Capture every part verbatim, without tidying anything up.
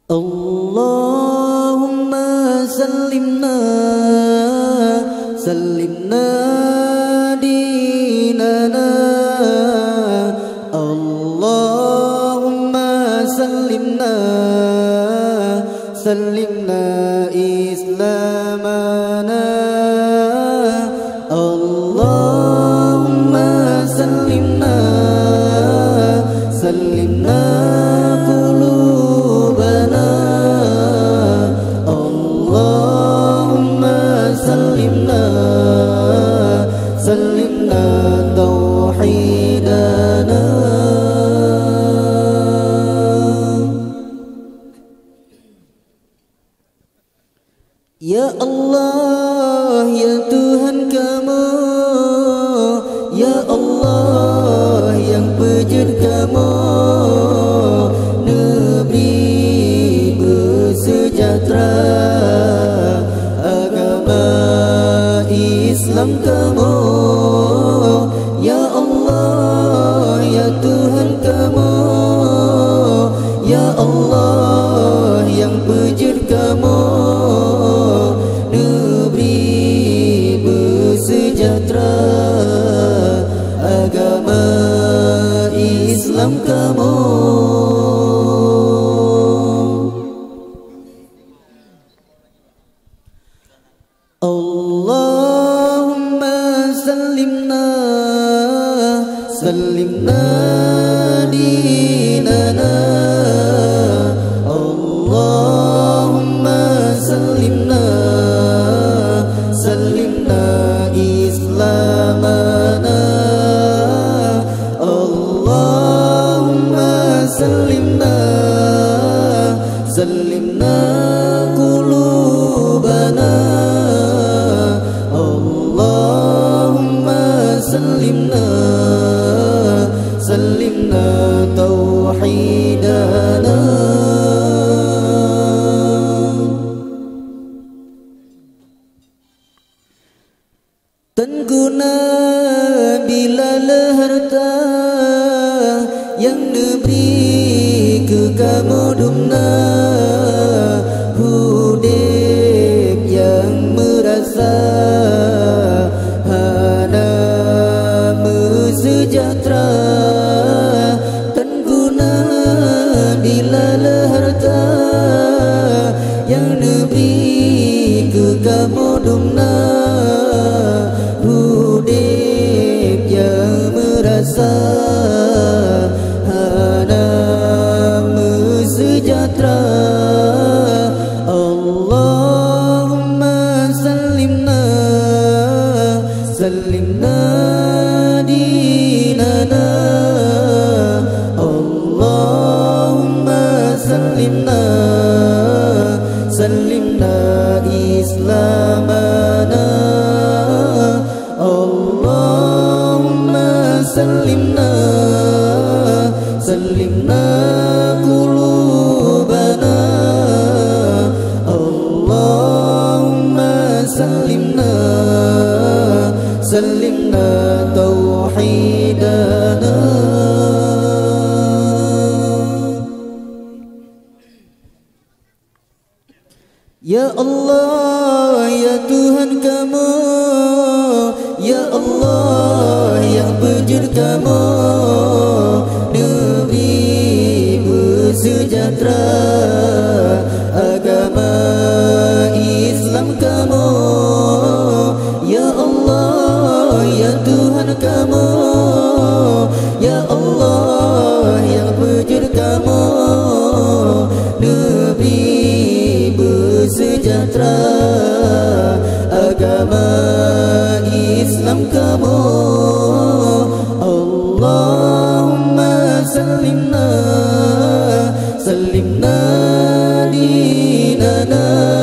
Allahumma sallimna sallimna dinana Allahumma sallimna sallimna islamana Allahumma sallimna sallimna سلمنا توحيدنا Ya Allah, ya Tuhan kamu, Ya Allah yang wujud kamu, negeri bersejahtera, agama Islam kamu, Ya Allah, ya Tuhan kamu, Ya Allah yang wujud kamu, negeri bersejahtera, agama Islam kamu. Allahumma sallimna sallimna dinana Allahumma sallimna sallimna islamana Allahumma sallimna sallimna qulubana سلمنا سلمنا توحيدنا Tengguna bila leharta yang diberi ke kamu dumna hudib yang merasa sejahtera tengguna bila leharta yang diberi ke kamu dumna hudib yang merasa hana sejahtera Allahumma sallimna sallimna سلمنا سلمنا إسلامنا اللهم سلمنا سلمنا قلوبنا اللهم سلمنا سلمنا توحيدنا Ya Allah, ya Tuhan kamu, Ya Allah yang wujud kamu, negeri bersejahtera, agama Islam kamu, Ya Allah, ya Tuhan kamu, Ya Allah yang wujud kamu, negeri sejahtera, agama Islam kamu Allahumma sallimna sallimna dinana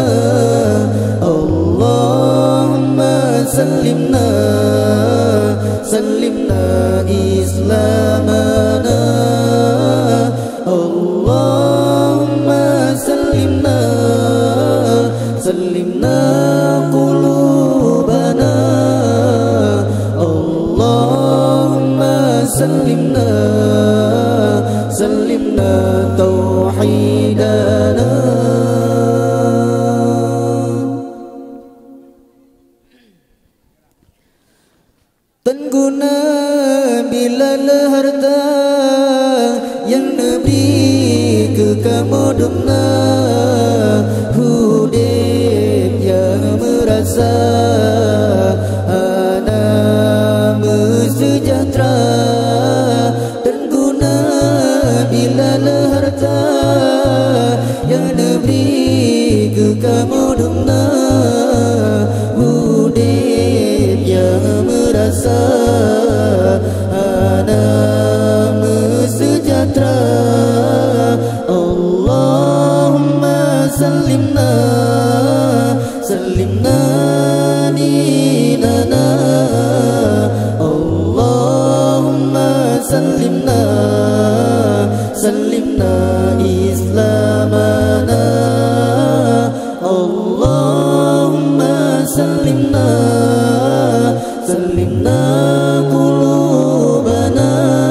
Allahumma sallimna sallimna islamana Allahumma sallimna سلمنا قلوبنا اللهم سلمنا سلمنا توحيدنا Tengguna bila harta yang Nabi ke kamu dumna hudib yang merasa ana sejahtera. Tengguna bila harta yang Nabi ke kamu dumna hudib yang merasa ana sejahtera. Allahumma sallimna sallimna dinana. Allahumma sallimna sallimna islamana. Allahumma sallimna sallimna qulubana.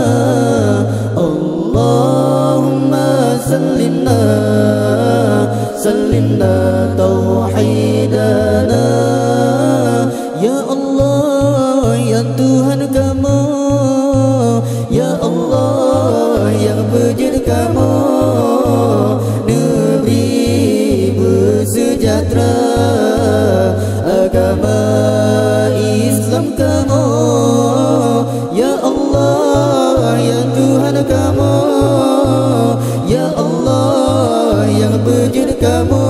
Allahumma sallimna sallimna tauhidana. Ya Allah, ya Tuhan kamu, ya Allah, yang puji kamu, negeri bersejahtera, agama Islam kamu. Ya Allah, ya Tuhan kamu, ya Allah, yang puji kamu,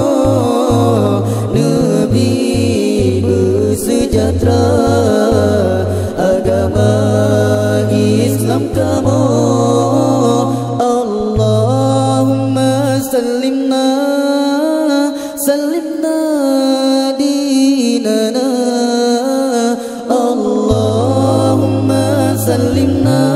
negeri bersejahtera, agama Islam kamu. Allahumma sallimna sallimna dinana. Allahumma sallimna